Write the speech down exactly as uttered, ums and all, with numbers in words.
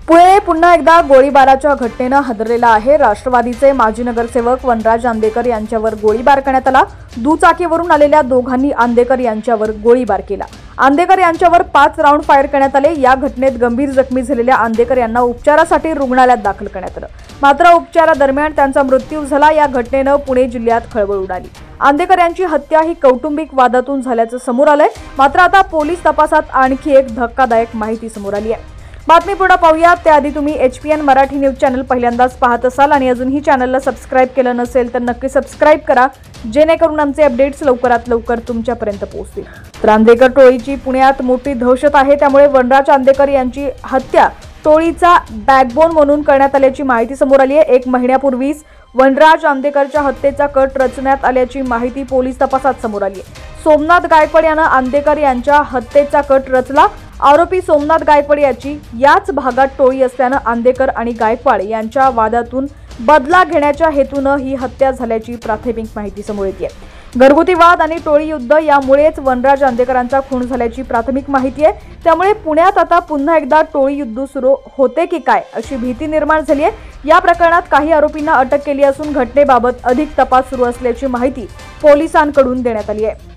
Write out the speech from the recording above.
पुणे पुन्हा एकदा गोळीबाराच्या घटनेनं हादरलेला आहे। राष्ट्रवादीचे माजी नगरसेवक वनराज आंदेकर यांच्यावर गोळीबार करण्यात आला। दुचाकीवरून आलेल्या दोघांनी आंदेकर यांच्यावर गोळीबार केला। आंदेकर यांच्यावर पाच राऊंड फायर करण्यात आले। या घटनेत गंभीर जखमी झालेल्या आंदेकर यांना उपचारासाठी रुग्णालयात दाखल करण्यात आलं, मात्र उपचारादरम्यान त्यांचा मृत्यू झाला। या घटनेनं पुणे जिल्ह्यात खळबळ उडाली। आंदेकर यांची हत्या ही कौटुंबिक वादातून झाल्याचं समोर आलंय, मात्र आता पोलीस तपासात आणखी एक धक्कादायक माहिती समोर आली आहे। बातमी पुढे पाहूया त्याआधी तुम्ही H P N Marathi news channel पहिल्यांदाच पाहत असाल आणि अजूनही चॅनलला सबस्क्राइब केलं नसेल तर नक्की सबस्क्राइब करा, जेणेकरून आमचे अपडेट्स लवकरात लवकर तुमच्यापर्यंत पोहोचतील। तर आंदेकर टोळीची पुण्यात मोठी दहशत आहे, त्यामुळे वनराज आंदेकर यांची हत्या टोळीचा बॅकबोन म्हणून करण्यात आल्याची माहिती समोर आली आहे। एक महिन्यापूर्वीच वनराज आंदेकरच्या हत्येचा कट रचण्यात आल्याची माहिती पोलीस तपासात समोर आली आहे। सोमनाथ गायकवाड यानं आंदेकर यांच्या हत्येचा कट रचला। आरोपी सोमनाथ गायकवाड याची याच भागात टोळी असल्यानं आंदेकर आणि गायकवाड यांच्या वादातून बदला घेण्याच्या हेतूनं ही हत्या झाल्याची प्राथमिक माहिती समोर येते। घरगुती वाद आणि टोळी युद्ध यामुळेच वनराज आंदेकरांचा खून झाल्याची प्राथमिक माहिती आहे। त्यामुळे पुण्यात आता पुन्हा एकदा टोळी युद्ध सुरू होते की काय अशी भीती निर्माण झाली आहे। या प्रकरणात काही आरोपींना अटक केली असून घटनेबाबत अधिक तपास सुरू असल्याची माहिती पोलिसांकडून देण्यात आली आहे।